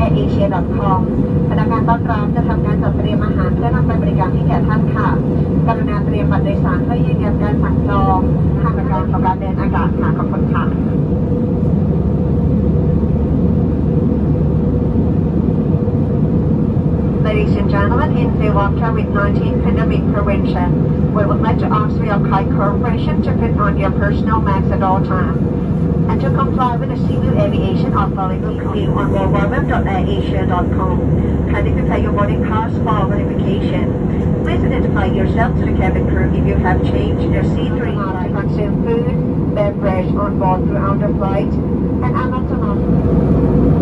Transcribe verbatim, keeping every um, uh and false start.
ร์เอเชีย ดอท คอม พนักงานต้อนรับจะทำการจัดเตรียมอาหารเพื่อนำไปบริการให้แก่ท่านค่ะกรุณาเตรียมบัตรโดยสารเพื่อยืนยันการสั่งจองทางการสำหรับเดินอากาศค่ะขอบคุณค่ะLadies and gentlemen, in view of COVID nineteen pandemic prevention, we would like to ask for your kind cooperation to put on your personal masks at all times and to comply with the civil aviation authority view on w w w dot air asia dot com. Kindly prepare your boarding pass for verification. Please identify yourself to the cabin crew if you have changed your seat or to consume food, beverage on board throughout the flight, and are not allowed.